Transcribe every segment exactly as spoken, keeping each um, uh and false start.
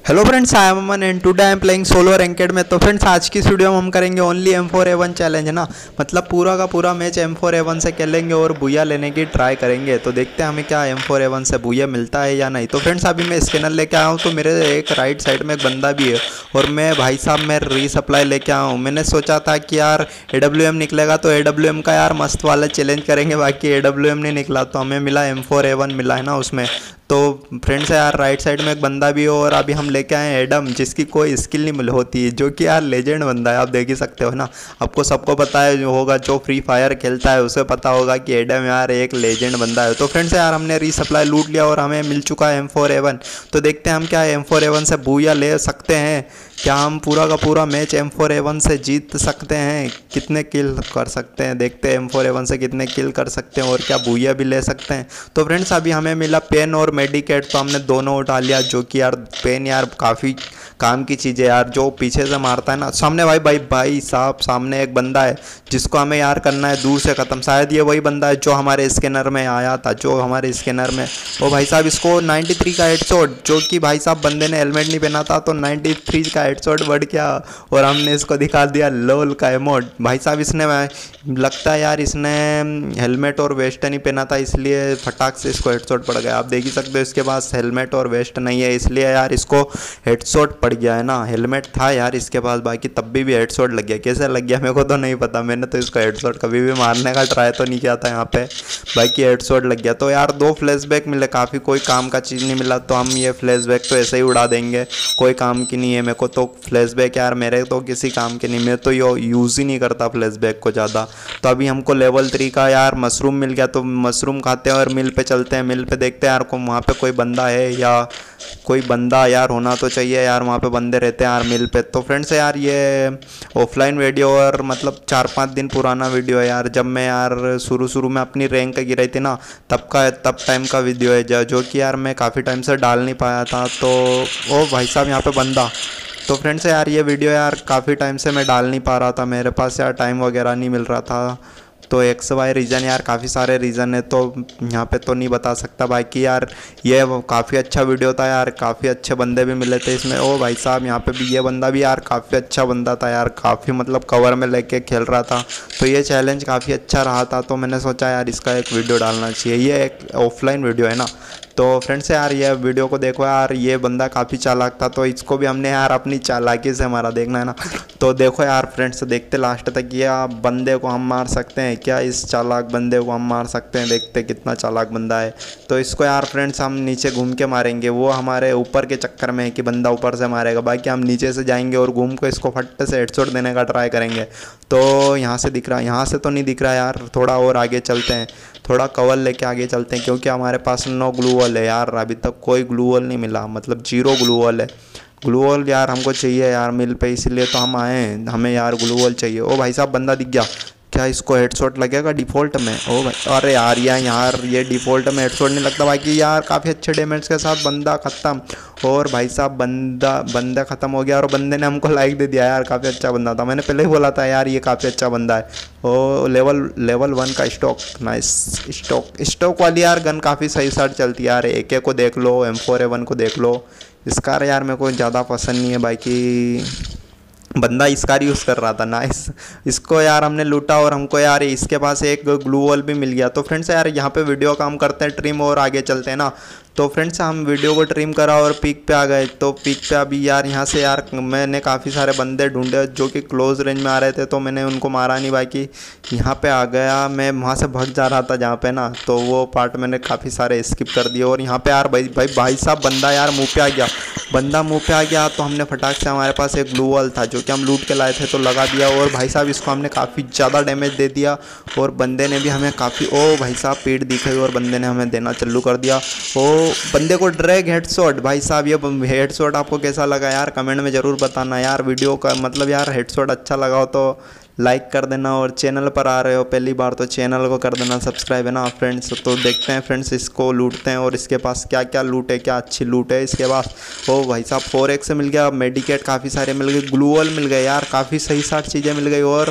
Hello friends, I am Aman and today I am playing solo ranked में। तो friends, आज की इस वीडियो में हम करेंगे only M four A one challenge ना, मतलब पूरा का पूरा match M four A one से खेलेंगे और बुया लेने की ट्राई करेंगे। तो देखते हैं हमें क्या एम फोर ए वन से बुया मिलता है या नहीं। तो फ्रेंड्स, अभी मैं स्कैनर लेके आया हूँ, तो मेरे एक राइट साइड में एक बंदा भी है और मैं भाई साहब मैं रीसप्लाई लेके आया हूँ। मैंने सोचा था कि यार ए डब्ल्यू एम निकलेगा तो ए डब्ल्यू एम का यार मस्त वाला चैलेंज करेंगे, बाकी ए डब्ल्यू एम नहीं निकला तो हमें मिला एम फोर ए वन मिला है ना उसमें। तो फ्रेंड्स यार राइट साइड में एक बंदा भी हो और अभी हम लेके आए हैं एडम, जिसकी कोई स्किल नहीं मिल होती है, जो कि यार लेजेंड बंदा है। आप देख ही सकते हो ना, आपको सबको पता है जो होगा, जो फ्री फायर खेलता है उसे पता होगा कि एडम यार एक लेजेंड बंदा है। तो फ्रेंड्स यार हमने रीसप्लाई लूट लिया और हमें मिल चुका है एम फोर ए वन। तो देखते हैं हम क्या एम फोर ए वन से बूया ले सकते हैं, क्या हम पूरा का पूरा match M four A one से जीत सकते हैं, कितने किल कर सकते हैं। देखते हैं एम फोर ए वन से कितने किल कर सकते हैं और क्या बूया भी ले सकते हैं। तो फ्रेंड्स अभी हमें मिला पेन और मेडिकेट, तो हमने दोनों उठा लिया, जो कि यार पेन यार काफ़ी काम की चीज़ है यार, जो पीछे से मारता है ना। सामने भाई भाई भाई साहब सामने एक बंदा है जिसको हमें यार करना है दूर से ख़त्म। शायद ये वही बंदा है जो हमारे स्कैनर में आया था, जो हमारे स्कैनर में ओ भाई साहब इसको नाइन्टी थ्री का हेडशॉट, जो कि भाई साहब बंदे ने हेलमेट नहीं पहना था तो नाइन्टी थ्री का हेडशॉट बढ़ गया और हमने इसको दिखा दिया लोल का इमोट। भाई साहब इसने लगता है यार इसने हेलमेट और वेस्ट नहीं पहना था, इसलिए फटाक से इसको हेडशॉट पड़ गया। आप देख ही सकते हो इसके पास हेलमेट और वेस्ट नहीं है, इसलिए यार इसको हेडशॉट पड़ गया है ना। हेलमेट था यार इसके पास, बाकी तब भी भी हेडशॉट लग गया। कैसे लग गया मेरे को तो नहीं पता, मैंने तो इसको हेडशॉट कभी भी मारने का ट्राई तो नहीं किया था यहाँ पे, बाकी हेडशॉट लग गया। तो यार दो फ्लैशबैक मिले, काफ़ी कोई काम का चीज़ नहीं मिला, तो हम ये फ्लैशबैक तो ऐसे ही उड़ा देंगे, कोई काम की नहीं है मेरे को तो फ्लैशबैक यार, मेरे तो किसी काम के नहीं, मैं तो यो यूज़ ही नहीं करता फ्लैशबैक को ज़्यादा। तो अभी हमको लेवल थ्री का यार मशरूम मिल गया, तो मशरूम खाते हैं और मिल पे चलते हैं। मिल पे देखते हैं यार को वहाँ पे कोई बंदा है या कोई बंदा यार होना तो चाहिए यार, वहाँ पे बंदे रहते हैं यार मिल पे। तो फ्रेंड्स यार ये ऑफलाइन वीडियो और मतलब चार पाँच दिन पुराना वीडियो है यार, जब मैं यार शुरू शुरू में अपनी रैंक गिराई थी ना, तब का तब टाइम का वीडियो है, जो कि यार मैं काफ़ी टाइम से डाल नहीं पाया था। तो ओ भाई साहब यहाँ पे बंदा। तो फ्रेंड्स यार ये वीडियो यार काफ़ी टाइम से मैं डाल नहीं पा रहा था, मेरे पास यार टाइम वगैरह नहीं मिल रहा था, तो एक्स वाई रीज़न यार काफ़ी सारे रीज़न है, तो यहाँ पे तो नहीं बता सकता। बाकी यार ये काफ़ी अच्छा वीडियो था यार, काफ़ी अच्छे बंदे भी मिले थे इसमें। ओ भाई साहब यहाँ पे भी ये बंदा भी यार काफ़ी अच्छा बंदा था यार, काफ़ी मतलब कवर में लेके खेल रहा था, तो ये चैलेंज काफ़ी अच्छा रहा था। तो मैंने सोचा यार इसका एक वीडियो डालना चाहिए, ये एक ऑफलाइन वीडियो है ना। तो फ्रेंड्स यार ये वीडियो को देखो यार, ये बंदा काफ़ी चालाक था, तो इसको भी हमने यार अपनी चालाकी से हमारा देखना है ना। तो देखो यार फ्रेंड्स, देखते लास्ट तक, ये बंदे को हम मार सकते हैं क्या, इस चालाक बंदे को हम मार सकते हैं, देखते कितना चालाक बंदा है। तो इसको यार फ्रेंड्स हम नीचे घूम के मारेंगे, वो हमारे ऊपर के चक्कर में है कि बंदा ऊपर से मारेगा, बाकी हम नीचे से जाएंगे और घूम को इसको फट्टे से हेडशॉट देने का ट्राई करेंगे। तो यहाँ से दिख रहा है, यहाँ से तो नहीं दिख रहा यार, थोड़ा और आगे चलते हैं, थोड़ा कवर लेके आगे चलते हैं, क्योंकि हमारे पास नो ग्लू वॉल है यार, अभी तक कोई ग्लू वॉल नहीं मिला, मतलब जीरो ग्लू वॉल है। ग्लू वॉल यार हमको चाहिए यार मिल पे, इसीलिए तो हम आए हैं, हमें यार ग्लू वॉल चाहिए। ओ भाई साहब बंदा दिख गया, क्या इसको हेडशॉट लगेगा डिफ़ॉल्ट में? ओ भाई अरे यार यार यार ये डिफ़ॉल्ट में हेडशॉट नहीं लगता, बाकी यार काफ़ी अच्छे डैमेज के साथ बंदा ख़त्म। और भाई साहब बंदा बंदा ख़त्म हो गया और बंदे ने हमको लाइक दे दिया यार, काफ़ी अच्छा बंदा था, मैंने पहले ही बोला था यार ये काफ़ी अच्छा बंदा है। ओ लेवल लेवल वन का स्टॉक, नाइस स्टॉक स्टॉक वाली यार गन काफ़ी सही साथ चलती है यार। ए के को देख लो, एम फोर ए वन को देख लो, इसका यार मेरे को ज़्यादा पसंद नहीं है, बाकी बंदा इसका यूज़ कर रहा था ना इस इसको यार हमने लूटा और हमको यार इसके पास एक ग्लू वॉल भी मिल गया। तो फ्रेंड्स यार यहाँ पे वीडियो का हम करते हैं ट्रिम और आगे चलते हैं ना। तो फ्रेंड्स हम वीडियो को ट्रिम करा और पीक पे आ गए, तो पीक पे अभी यार यहाँ से यार मैंने काफ़ी सारे बंदे ढूंढे जो कि क्लोज रेंज में आ रहे थे, तो मैंने उनको मारा नहीं, बाकी यहाँ पे आ गया मैं, वहाँ से भाग जा रहा था जहाँ पे ना, तो वो पार्ट मैंने काफ़ी सारे स्किप कर दिए। और यहाँ पे यार भाई भाई भाई साहब बंदा यार मुँह पे आ गया, बंदा मुँह पे आ गया, तो हमने फटाक से, हमारे पास एक ग्लू वॉल था जो कि हम लूट के लाए थे, तो लगा दिया और भाई साहब इसको हमने काफ़ी ज़्यादा डैमेज दे दिया और बंदे ने भी हमें काफ़ी, ओ भाई साहब पीठ दिखाई और बंदे ने हमें देना चालू कर दिया। ओ बंदे को ड्रैग हेडशॉट, भाई साहब ये हेडशॉट आपको कैसा लगा यार कमेंट में ज़रूर बताना यार। वीडियो का मतलब यार हेडशॉट अच्छा लगा हो तो लाइक कर देना, और चैनल पर आ रहे हो पहली बार तो चैनल को कर देना सब्सक्राइब है ना फ्रेंड्स। तो देखते हैं फ्रेंड्स इसको लूटते हैं और इसके पास क्या क्या लूट है, क्या अच्छी लूट है इसके पास। ओ भाई साहब फोर एक्स मिल गया, मेडिकेट काफ़ी सारे मिल गए, ग्लू वॉल मिल गए यार, काफ़ी सही साठ चीज़ें मिल गई और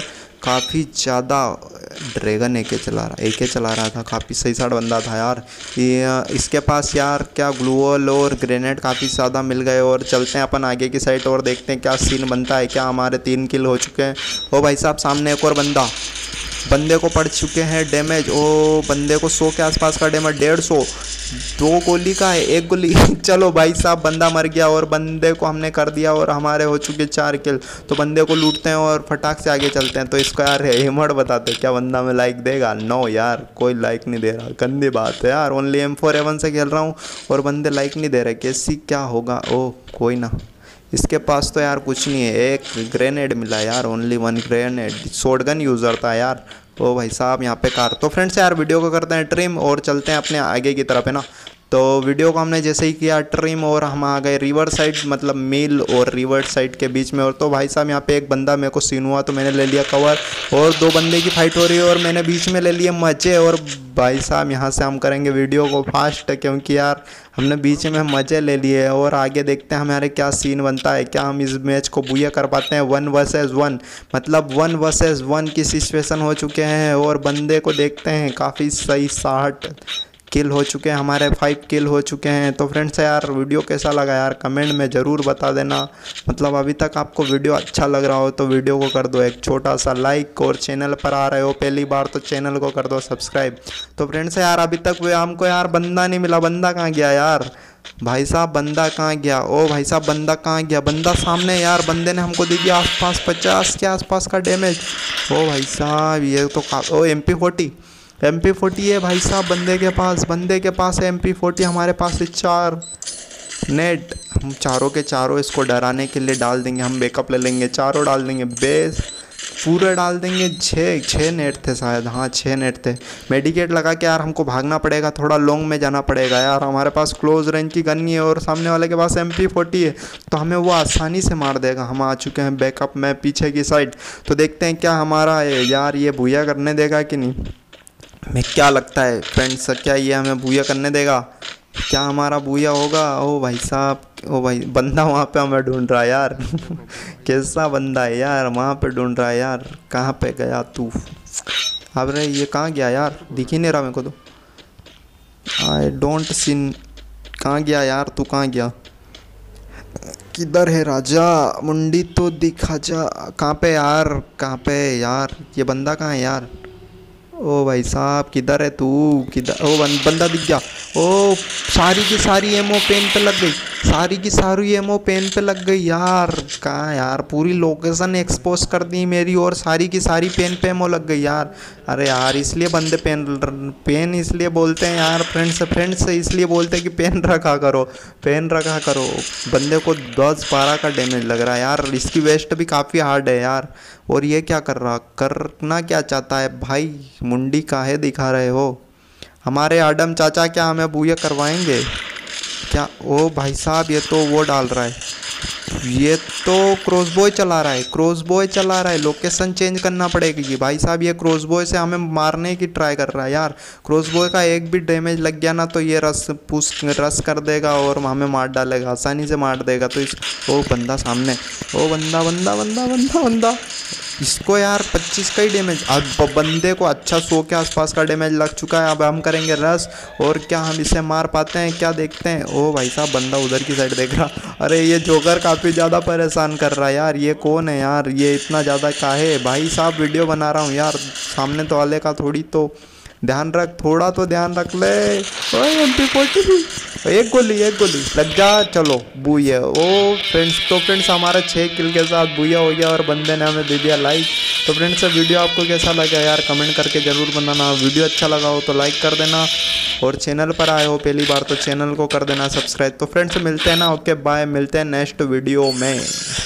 काफ़ी ज़्यादा ड्रैगन एके चला रहा एके चला रहा था, काफ़ी सही साइड बंदा था यार। ये इसके पास यार क्या ग्लूवॉल और ग्रेनेड काफ़ी ज़्यादा मिल गए। और चलते हैं अपन आगे की साइड और देखते हैं क्या सीन बनता है। क्या हमारे तीन किल हो चुके हैं। ओ भाई साहब सामने एक और बंदा, बंदे को पड़ चुके हैं डैमेज। ओ बंदे को सौ के आसपास का डैमेज, डेढ़ सौ। दो गोली का है, एक गोली चलो भाई साहब बंदा मर गया और बंदे को हमने कर दिया और हमारे हो चुके चार किल। तो बंदे को लूटते हैं और फटाक से आगे चलते हैं। तो इसको यार हेमट बताते हैं, क्या बंदा में लाइक देगा? नो यार, कोई लाइक नहीं दे रहा, गंदी बात है यार। ओनली एम फोर एवन से खेल रहा हूँ और बंदे लाइक नहीं दे रहे, कैसी क्या होगा। ओ कोई ना, इसके पास तो यार कुछ नहीं है, एक ग्रेनेड मिला यार, only one grenade. Shotgun user था यार। ओ भाई साहब यहाँ पे कार। तो फ्रेंड्स यार वीडियो को करते हैं ट्रिम और चलते हैं अपने आगे की तरफ, है ना। तो वीडियो को हमने जैसे ही किया ट्रिम और हम आ गए रिवर साइड, मतलब मिल और रिवर साइड के बीच में। और तो भाई साहब यहाँ पे एक बंदा मेरे को सीन हुआ तो मैंने ले लिया कवर, और दो बंदे की फाइट हो रही है और मैंने बीच में ले लिए मज़े। और भाई साहब यहाँ से हम करेंगे वीडियो को फास्ट, क्योंकि यार हमने बीच में मज़े ले लिए। और आगे देखते हैं हमारे क्या सीन बनता है, क्या हम इस मैच को बुया कर पाते हैं। वन वर्सेस वन, मतलब वन वर्सेस वन की सिचुएशन हो चुके हैं। और बंदे को देखते हैं, काफ़ी सही साठ किल हो चुके हैं हमारे, फाइव किल हो चुके हैं। तो फ्रेंड्स यार वीडियो कैसा लगा यार कमेंट में ज़रूर बता देना। मतलब अभी तक आपको वीडियो अच्छा लग रहा हो तो वीडियो को कर दो एक छोटा सा लाइक, और चैनल पर आ रहे हो पहली बार तो चैनल को कर दो सब्सक्राइब। तो फ्रेंड्स यार अभी तक वो हमको यार बंदा नहीं मिला, बंदा कहाँ गया यार? भाई साहब बंदा कहाँ गया? ओ भाई साहब बंदा कहाँ गया? बंदा सामने यार, बंदे ने हमको दे दिया आसपास पचास के आसपास का डैमेज। ओ भाई साहब ये तो का ओ M P forty M P forty है भाई साहब बंदे के पास, बंदे के पास है एम पी फोर्टी। हमारे पास है चार नेट, हम चारों के चारों इसको डराने के लिए डाल देंगे। हम बैकअप ले लेंगे, चारों डाल देंगे, बेस पूरे डाल देंगे। छः छः नेट थे शायद, हाँ छः नेट थे। मेडिकेट लगा के यार हमको भागना पड़ेगा, थोड़ा लॉन्ग में जाना पड़ेगा यार। हमारे पास क्लोज रेंज की गन नहीं है और सामने वाले के पास एम पी फोर्टी है, तो हमें वो आसानी से मार देगा। हम आ चुके हैं बैकअप में पीछे की साइड। तो देखते हैं क्या हमारा यार ये भूया करने देगा कि नहीं। हमें क्या लगता है फ्रेंड्स, क्या ये हमें भूया करने देगा? क्या हमारा भूया होगा? ओ भाई साहब, ओ भाई बंदा वहाँ पे हमें ढूंढ रहा है यार कैसा बंदा है यार, वहाँ पे ढूंढ रहा है यार। कहाँ पे गया तू? अब रे ये कहाँ गया यार, दिख ही नहीं रहा मेरे को तो। आई डोंट सीन, कहाँ गया यार तू? कहाँ गया? किधर है राजा? मुंडी तो दिखा जा। कहाँ पे यार, कहाँ पे यार? ये बंदा कहाँ है यार? ओ भाई साहब किधर है तू? किधर? ओ बंदा दिख गया। ओ सारी की सारी एमओ पेन पे लग गई, सारी की सारी एमओ पेन पे लग गई यार। कहाँ यार, पूरी लोकेशन एक्सपोज कर दी मेरी और सारी की सारी पेन पे एमओ लग गई यार। अरे यार इसलिए बंदे पेन पेन इसलिए बोलते हैं यार फ्रेंड्स फ्रेंड्स इसलिए बोलते हैं कि पेन रखा करो, पेन रखा करो। बंदे को दस बारह का डैमेज लग रहा है यार। इसकी वेस्ट भी काफ़ी हार्ड है यार। और ये क्या कर रहा, करना क्या चाहता है भाई? मुंडी काहे दिखा रहे हो? हमारे आडम चाचा क्या हमें बुया करवाएंगे क्या? ओ भाई साहब ये तो वो डाल रहा है, ये तो क्रॉसबॉय चला रहा है, क्रॉसबॉय चला रहा है। लोकेशन चेंज करना पड़ेगी भाई साहब। ये क्रॉसबॉय से हमें मारने की ट्राई कर रहा है यार। क्रॉसबॉय का एक भी डैमेज लग गया ना तो ये रस पुश रस कर देगा और हमें मार डालेगा, आसानी से मार देगा। तो इस ओ बंदा सामने, ओ बंदा बंदा बंदा बंदा बंदा इसको यार पच्चीस का ही डैमेज। अब बंदे को अच्छा सौ के आसपास का डैमेज लग चुका है। अब हम करेंगे रस, और क्या हम इसे मार पाते हैं क्या? देखते हैं। ओ भाई साहब बंदा उधर की साइड देख रहा। अरे ये जोकर काफ़ी ज़्यादा परेशान कर रहा है यार। ये कौन है यार, ये इतना ज़्यादा काहे? भाई साहब वीडियो बना रहा हूँ यार, सामने तो वाले का थोड़ी तो ध्यान रख, थोड़ा तो ध्यान रख ले। एम पी फोर्टी एक गोली एक गोली लग जा। चलो बुया। ओ फ्रेंड्स तो फ्रेंड्स हमारा छः किल के साथ बुया हो गया और बंदे ने हमें दे दिया लाइक। तो फ्रेंड्स वीडियो आपको कैसा लगा यार कमेंट करके ज़रूर बताना। वीडियो अच्छा लगा हो तो लाइक कर देना, और चैनल पर आए हो पहली बार तो चैनल को कर देना सब्सक्राइब। तो फ्रेंड्स मिलते हैं ना, ओके बाय, मिलते हैं नेक्स्ट वीडियो में।